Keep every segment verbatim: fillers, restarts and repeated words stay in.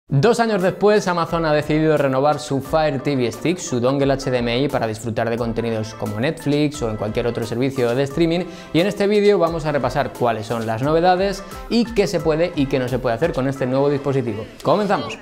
Dos años después, Amazon ha decidido renovar su Fire T V Stick, su dongle H D M I para disfrutar de contenidos como Netflix o en cualquier otro servicio de streaming, y en este vídeo vamos a repasar cuáles son las novedades y qué se puede y qué no se puede hacer con este nuevo dispositivo. ¡Comenzamos!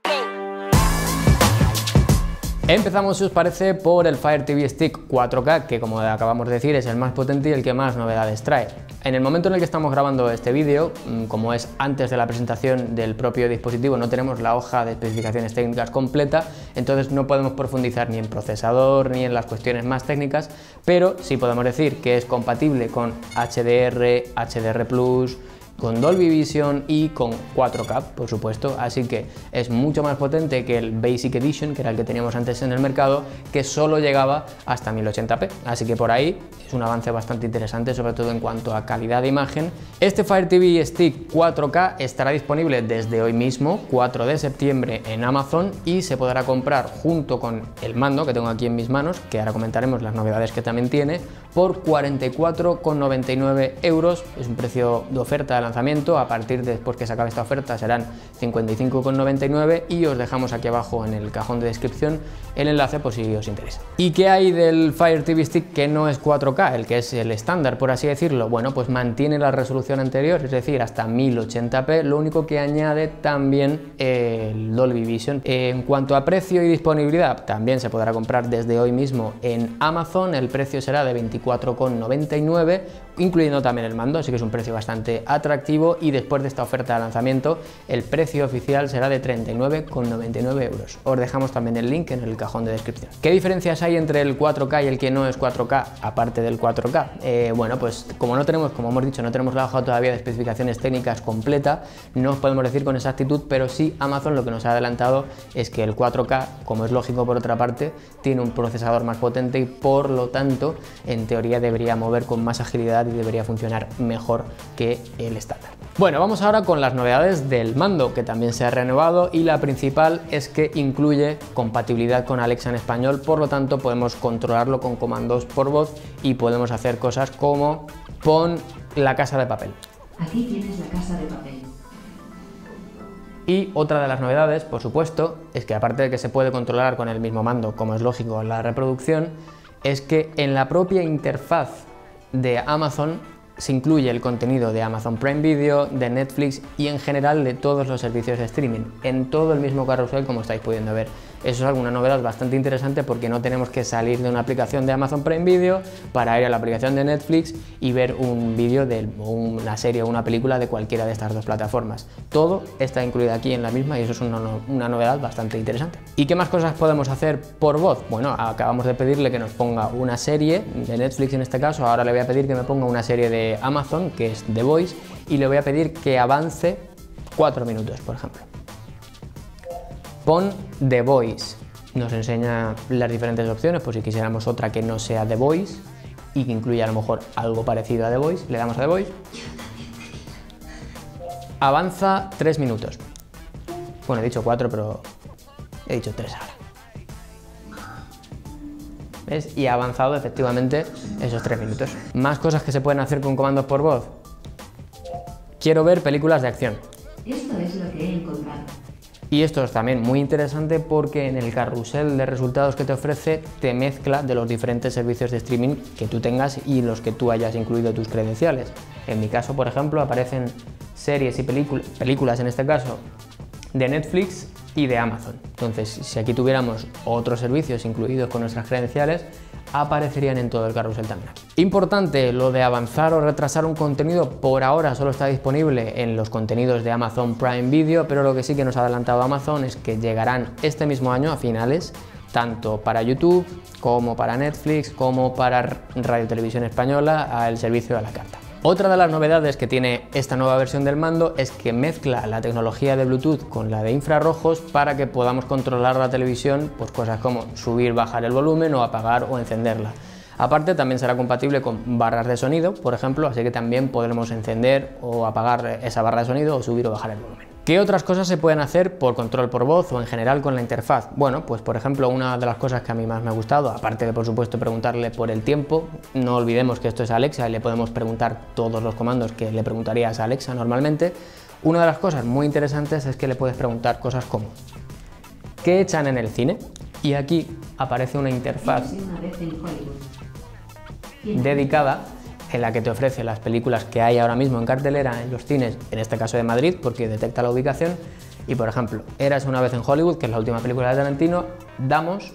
Empezamos, si os parece, por el Fire T V Stick cuatro K, que como acabamos de decir es el más potente y el que más novedades trae. En el momento en el que estamos grabando este vídeo, como es antes de la presentación del propio dispositivo, no tenemos la hoja de especificaciones técnicas completa, entonces no podemos profundizar ni en procesador ni en las cuestiones más técnicas, pero sí podemos decir que es compatible con H D R, H D R plus, con Dolby Vision y con cuatro K, por supuesto, así que es mucho más potente que el Basic Edition, que era el que teníamos antes en el mercado, que solo llegaba hasta mil ochenta p, así que por ahí es un avance bastante interesante, sobre todo en cuanto a calidad de imagen. Este Fire T V Stick cuatro K estará disponible desde hoy mismo, cuatro de septiembre, en Amazon, y se podrá comprar junto con el mando que tengo aquí en mis manos, que ahora comentaremos las novedades que también tiene, por cuarenta y cuatro con noventa y nueve euros, es un precio de oferta de lanzamiento. A partir de después que se acabe esta oferta serán cincuenta y cinco con noventa y nueve, y os dejamos aquí abajo en el cajón de descripción el enlace por si os interesa. ¿Y qué hay del Fire T V Stick que no es cuatro K, el que es el estándar, por así decirlo? Bueno, pues mantiene la resolución anterior, es decir, hasta mil ochenta p, lo único que añade también el Dolby Vision. En cuanto a precio y disponibilidad, también se podrá comprar desde hoy mismo en Amazon, el precio será de veinticuatro con noventa y nueve, incluyendo también el mando, así que es un precio bastante atractivo, y después de esta oferta de lanzamiento el precio oficial será de treinta y nueve con noventa y nueve euros. Os dejamos también el link en el cajón de descripción. ¿Qué diferencias hay entre el cuatro K y el que no es cuatro K, aparte del cuatro K? Eh, bueno, pues como no tenemos, como hemos dicho, no tenemos la hoja todavía de especificaciones técnicas completa, no os podemos decir con exactitud, pero sí Amazon lo que nos ha adelantado es que el cuatro K, como es lógico por otra parte, tiene un procesador más potente y por lo tanto en teoría debería mover con más agilidad y debería funcionar mejor que el estándar. Bueno, vamos ahora con las novedades del mando, que también se ha renovado, y la principal es que incluye compatibilidad con Alexa en español, por lo tanto podemos controlarlo con comandos por voz y podemos hacer cosas como pon La Casa de Papel. Aquí tienes La Casa de Papel. Y otra de las novedades, por supuesto, es que aparte de que se puede controlar con el mismo mando, como es lógico, la reproducción, es que en la propia interfaz de Amazon se incluye el contenido de Amazon Prime Video, de Netflix y en general de todos los servicios de streaming, en todo el mismo carrusel, como estáis pudiendo ver. Eso es una novedad bastante interesante porque no tenemos que salir de una aplicación de Amazon Prime Video para ir a la aplicación de Netflix y ver un vídeo de una serie o una película de cualquiera de estas dos plataformas. Todo está incluido aquí en la misma, y eso es una, una novedad bastante interesante. ¿Y qué más cosas podemos hacer por voz? Bueno, acabamos de pedirle que nos ponga una serie de Netflix en este caso, ahora le voy a pedir que me ponga una serie de Amazon, que es The Voice, y le voy a pedir que avance cuatro minutos, por ejemplo. Pon The Voice, nos enseña las diferentes opciones, por si quisiéramos otra que no sea The Voice y que incluya a lo mejor algo parecido a The Voice, le damos a The Voice. Avanza tres minutos. Bueno, he dicho cuatro, pero he dicho tres ahora. ¿Ves? Y ha avanzado efectivamente esos tres minutos. Más cosas que se pueden hacer con comandos por voz. Quiero ver películas de acción. Esto es lo que he encontrado. Y esto es también muy interesante porque en el carrusel de resultados que te ofrece te mezcla de los diferentes servicios de streaming que tú tengas y los que tú hayas incluido tus credenciales. En mi caso, por ejemplo, aparecen series y películas, en este caso, de Netflix y de Amazon. Entonces, si aquí tuviéramos otros servicios incluidos con nuestras credenciales, aparecerían en todo el carrusel también aquí. Importante, lo de avanzar o retrasar un contenido, por ahora solo está disponible en los contenidos de Amazon Prime Video, pero lo que sí que nos ha adelantado Amazon es que llegarán este mismo año, a finales, tanto para YouTube como para Netflix, como para Radio Televisión Española, al servicio a la carta. Otra de las novedades que tiene esta nueva versión del mando es que mezcla la tecnología de Bluetooth con la de infrarrojos para que podamos controlar la televisión, pues cosas como subir, bajar el volumen o apagar o encenderla. Aparte, también será compatible con barras de sonido, por ejemplo, así que también podremos encender o apagar esa barra de sonido o subir o bajar el volumen. ¿Qué otras cosas se pueden hacer por control por voz o en general con la interfaz? Bueno, pues por ejemplo, una de las cosas que a mí más me ha gustado, aparte de por supuesto preguntarle por el tiempo, no olvidemos que esto es Alexa y le podemos preguntar todos los comandos que le preguntarías a Alexa normalmente. Una de las cosas muy interesantes es que le puedes preguntar cosas como ¿qué echan en el cine? Y aquí aparece una interfaz Una vez en Hollywood. dedicada en la que te ofrece las películas que hay ahora mismo en cartelera en los cines, en este caso de Madrid, porque detecta la ubicación. Y por ejemplo, Érase una vez en Hollywood, que es la última película de Tarantino, damos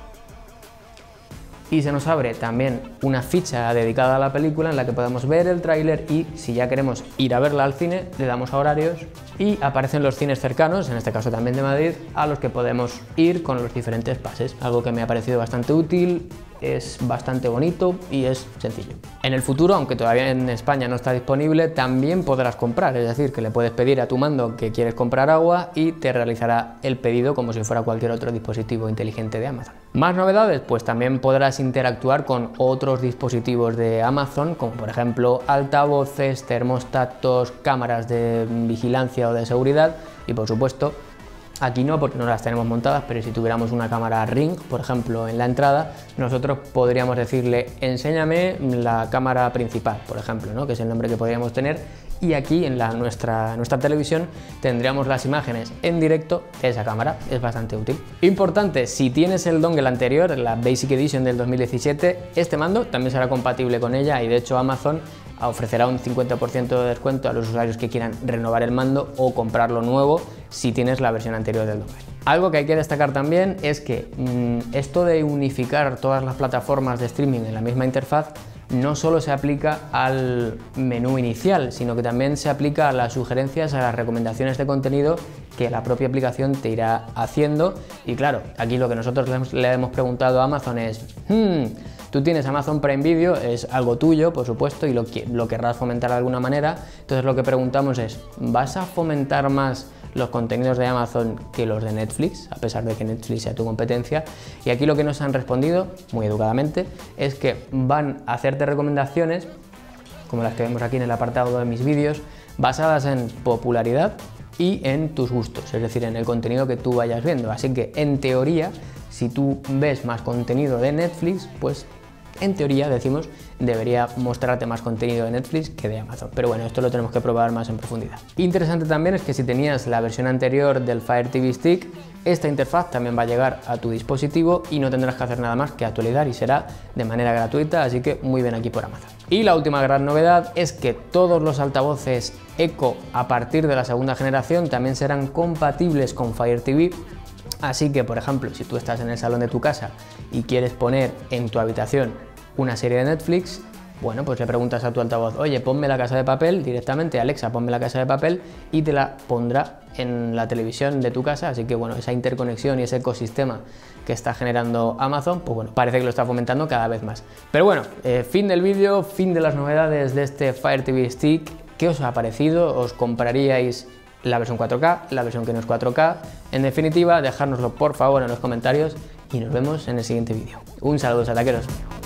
y se nos abre también una ficha dedicada a la película en la que podemos ver el tráiler y si ya queremos ir a verla al cine, le damos a horarios y aparecen los cines cercanos, en este caso también de Madrid, a los que podemos ir con los diferentes pases, algo que me ha parecido bastante útil, es bastante bonito y es sencillo. En el futuro, aunque todavía en España no está disponible, también podrás comprar, es decir, que le puedes pedir a tu mando que quieres comprar agua y te realizará el pedido como si fuera cualquier otro dispositivo inteligente de Amazon. Más novedades, pues también podrás interactuar con otros dispositivos de Amazon, como por ejemplo altavoces, termostatos, cámaras de vigilancia o de seguridad y por supuesto aquí no, porque no las tenemos montadas, pero si tuviéramos una cámara Ring, por ejemplo, en la entrada, nosotros podríamos decirle enséñame la cámara principal, por ejemplo, ¿no? Que es el nombre que podríamos tener, y aquí en la, nuestra, nuestra televisión tendríamos las imágenes en directo de esa cámara, es bastante útil. Importante, si tienes el dongle anterior, la Basic Edition del dos mil diecisiete, este mando también será compatible con ella y de hecho Amazon ofrecerá un cincuenta por ciento de descuento a los usuarios que quieran renovar el mando o comprarlo nuevo si tienes la versión anterior del dongle. Algo que hay que destacar también es que mmm, esto de unificar todas las plataformas de streaming en la misma interfaz no solo se aplica al menú inicial, sino que también se aplica a las sugerencias, a las recomendaciones de contenido que la propia aplicación te irá haciendo. Y claro, aquí lo que nosotros le hemos preguntado a Amazon es hmm, tú tienes Amazon Prime Video, es algo tuyo, por supuesto, y lo, lo querrás fomentar de alguna manera. Entonces lo que preguntamos es, ¿vas a fomentar más los contenidos de Amazon que los de Netflix, a pesar de que Netflix sea tu competencia? Y aquí lo que nos han respondido, muy educadamente, es que van a hacerte recomendaciones, como las que vemos aquí en el apartado de mis vídeos, basadas en popularidad y en tus gustos, es decir, en el contenido que tú vayas viendo. Así que, en teoría, si tú ves más contenido de Netflix, pues en teoría, decimos, debería mostrarte más contenido de Netflix que de Amazon. Pero bueno, esto lo tenemos que probar más en profundidad. Interesante también es que si tenías la versión anterior del Fire T V Stick, esta interfaz también va a llegar a tu dispositivo y no tendrás que hacer nada más que actualizar y será de manera gratuita, así que muy bien aquí por Amazon. Y la última gran novedad es que todos los altavoces Echo a partir de la segunda generación también serán compatibles con Fire T V. Así que, por ejemplo, si tú estás en el salón de tu casa y quieres poner en tu habitación una serie de Netflix, bueno, pues le preguntas a tu altavoz, oye, ponme La Casa de Papel, directamente, Alexa, ponme La Casa de Papel, y te la pondrá en la televisión de tu casa. Así que, bueno, esa interconexión y ese ecosistema que está generando Amazon, pues bueno, parece que lo está fomentando cada vez más. Pero bueno, eh, fin del vídeo, fin de las novedades de este Fire T V Stick. ¿Qué os ha parecido? ¿Os compraríais la versión cuatro K, la versión que no es cuatro K? En definitiva, dejárnoslo por favor en los comentarios y nos vemos en el siguiente vídeo. Un saludo, ataqueros.